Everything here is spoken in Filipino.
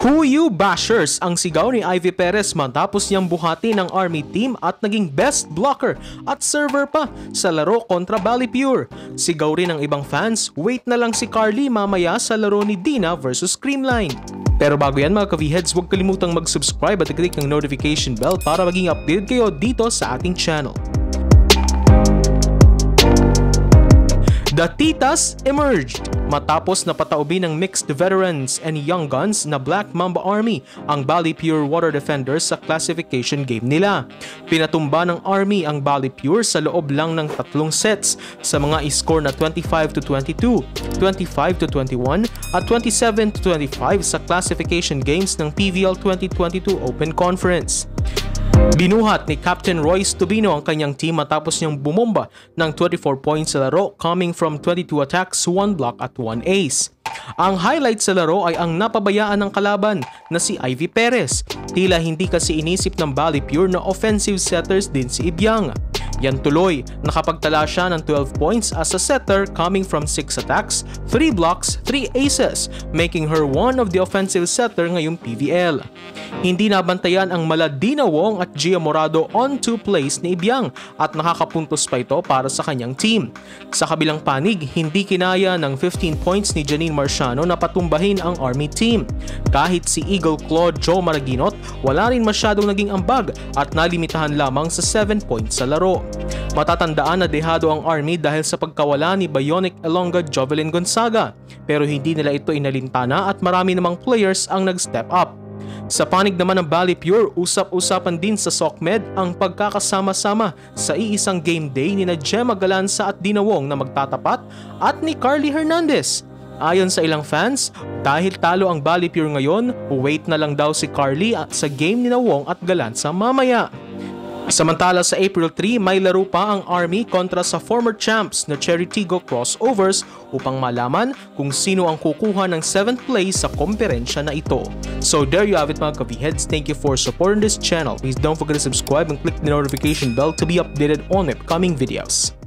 Who you bashers ang sigaw ni Ivy Perez matapos niyang buhati ng Army team at naging best blocker at server pa sa laro kontra Pure. Sigaw rin ng ibang fans, wait na lang si Carly mamaya sa laro ni Deanna versus Creamline. Pero bago yan mga ka-Vheads, huwag kalimutang mag-subscribe at i-click ng notification bell para maging updated kayo dito sa ating channel. The Titas emerged matapos napataubin ng mixed veterans and young guns na Black Mamba Army ang Pure Water Defenders sa classification game nila. Pinatumba ng Army ang Pure sa loob lang ng 3 sets sa mga score na 25-22, 25-21 at 27-25 sa classification games ng PVL 2022 Open Conference. Binuhat ni Captain Royce Tubino ang kanyang team matapos niyang bumomba ng 24 points sa laro coming from 22 attacks, 1 block at 1 ace. Ang highlight sa laro ay ang napabayaan ng kalaban na si Ivy Perez. Tila hindi kasi inisip ng Pure na offensive setters din si Ibyang. Yan tuloy, nakapagtala siya ng 12 points as a setter coming from 6 attacks, 3 blocks, 3 aces, making her one of the offensive setter ngayong PVL. Hindi nabantayan ang Maladina Wong at Gia Morado on 2 plays ni Ibyang at nakakapuntos pa ito para sa kanyang team. Sa kabilang panig, hindi kinaya ng 15 points ni Janine Marciano na patumbahin ang Army team. Kahit si Eagle Claw Joe Maraginot, wala rin masyadong naging ambag at nalimitahan lamang sa 7 points sa laro. Matatandaan na dehado ang Army dahil sa pagkawala ni Bionic Elonga Jovelyn Gonzaga, pero hindi nila ito inalintana at marami namang players ang nag-step up. Sa panig naman ng Pure, usap-usapan din sa SOCMED ang pagkakasama-sama sa iisang game day ni na Gemma Galanza at Dina Wong na magtatapat at ni Carly Hernandez. Ayon sa ilang fans, dahil talo ang Pure ngayon, wait na lang daw si Carly sa game ni na Wong at Galanza mamaya. Samantala sa April 3, may laro pa ang Army kontra sa former champs na Cherry Tigo Crossovers upang malaman kung sino ang kukuha ng 7th place sa komperensya na ito. So there you have it mga ka-Vheads, thank you for supporting this channel. Please don't forget to subscribe and click the notification bell to be updated on upcoming videos.